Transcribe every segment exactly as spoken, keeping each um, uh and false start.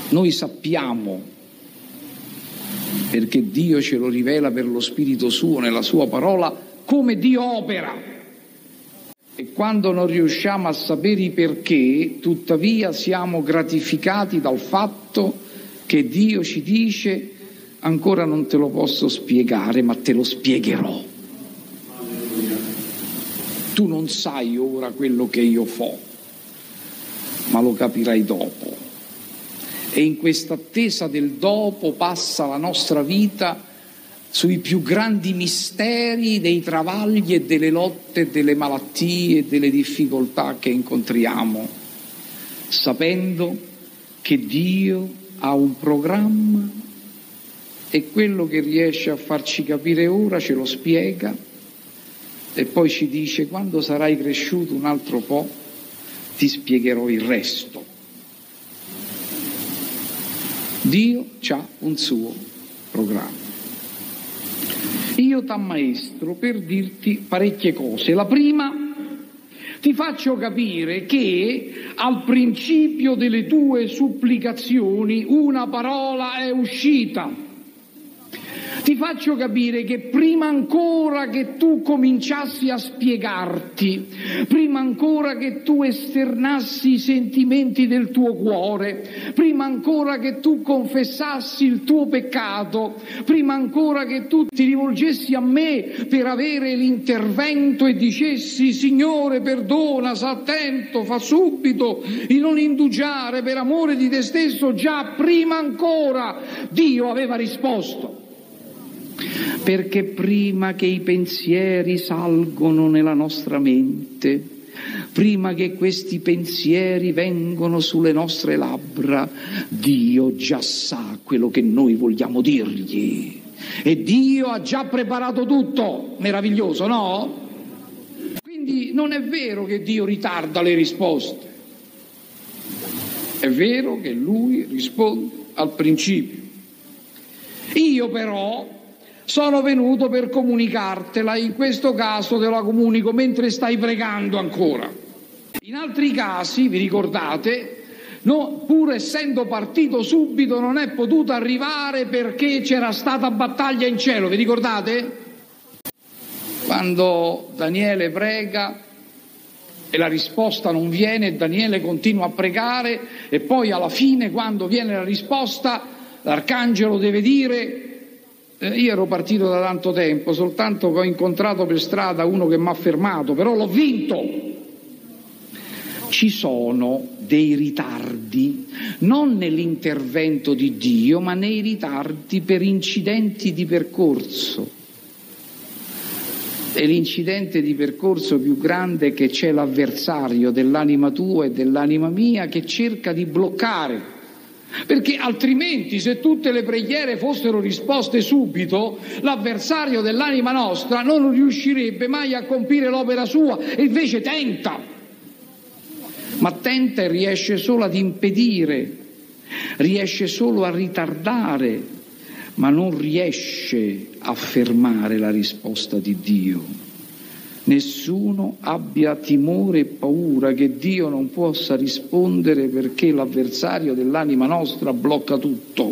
Noi sappiamo, perché Dio ce lo rivela per lo Spirito Suo nella Sua parola, come Dio opera. E quando non riusciamo a sapere i perché, tuttavia siamo gratificati dal fatto che Dio ci dice: ancora non te lo posso spiegare, ma te lo spiegherò. Tu non sai ora quello che io fo, ma lo capirai dopo. E in questa attesa del dopo passa la nostra vita sui più grandi misteri dei travagli e delle lotte, delle malattie e delle difficoltà che incontriamo, sapendo che Dio ha un programma e quello che riesce a farci capire ora ce lo spiega e poi ci dice: quando sarai cresciuto un altro po' ti spiegherò il resto. Dio ha un suo programma. Io t'ammaestro per dirti parecchie cose. La prima, ti faccio capire che al principio delle tue supplicazioni una parola è uscita. Ti faccio capire che prima ancora che tu cominciassi a spiegarti, prima ancora che tu esternassi i sentimenti del tuo cuore, prima ancora che tu confessassi il tuo peccato, prima ancora che tu ti rivolgessi a me per avere l'intervento e dicessi: Signore, perdona, sta attento, fa subito, di non indugiare per amore di te stesso, già prima ancora Dio aveva risposto. Perché prima che i pensieri salgono nella nostra mente, prima che questi pensieri vengono sulle nostre labbra, Dio già sa quello che noi vogliamo dirgli. E Dio ha già preparato tutto. Meraviglioso, no? Quindi non è vero che Dio ritarda le risposte. È vero che Lui risponde al principio. Io però sono venuto per comunicartela, in questo caso te la comunico mentre stai pregando ancora. In altri casi, vi ricordate, no, pur essendo partito subito non è potuto arrivare perché c'era stata battaglia in cielo, vi ricordate? Quando Daniele prega e la risposta non viene, Daniele continua a pregare e poi alla fine, quando viene la risposta, l'arcangelo deve dire: Eh, io ero partito da tanto tempo, soltanto che ho incontrato per strada uno che mi ha fermato, però l'ho vinto. Ci sono dei ritardi, non nell'intervento di Dio, ma nei ritardi per incidenti di percorso. E l'incidente di percorso più grande che c'è l'avversario dell'anima tua e dell'anima mia che cerca di bloccare. Perché altrimenti, se tutte le preghiere fossero risposte subito, l'avversario dell'anima nostra non riuscirebbe mai a compiere l'opera sua, e invece tenta. Ma tenta e riesce solo ad impedire, riesce solo a ritardare, ma non riesce a fermare la risposta di Dio. Nessuno abbia timore e paura che Dio non possa rispondere, perché l'avversario dell'anima nostra blocca tutto.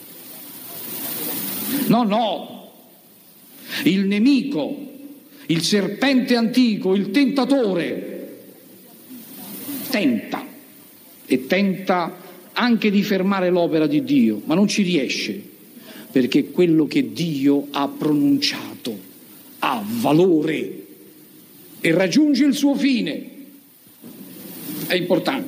No, no, il nemico, il serpente antico, il tentatore, tenta e tenta anche di fermare l'opera di Dio, ma non ci riesce, perché quello che Dio ha pronunciato ha valore e raggiunge il suo fine. È importante.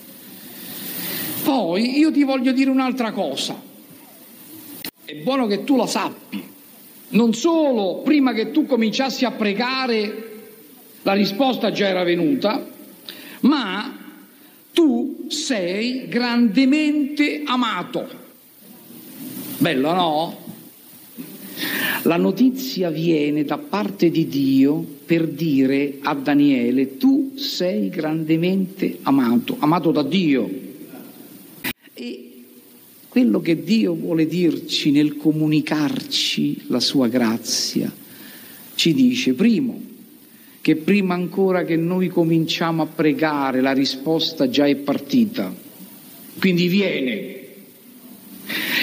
Poi io ti voglio dire un'altra cosa. È buono che tu la sappi. Non solo prima che tu cominciassi a pregare la risposta già era venuta, ma tu sei grandemente amato. Bello, no? La notizia viene da parte di Dio per dire a Daniele: tu sei grandemente amato, amato da Dio. E quello che Dio vuole dirci nel comunicarci la sua grazia, ci dice, primo, che prima ancora che noi cominciamo a pregare la risposta già è partita, quindi viene.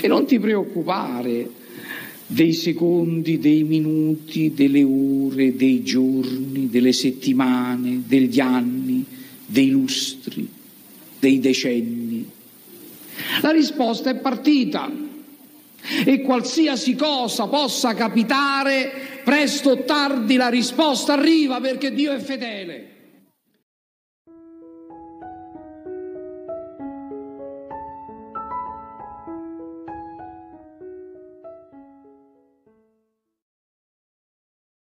E non ti preoccupare dei secondi, dei minuti, delle ore, dei giorni, delle settimane, degli anni, dei lustri, dei decenni. La risposta è partita e qualsiasi cosa possa capitare, presto o tardi la risposta arriva, perché Dio è fedele.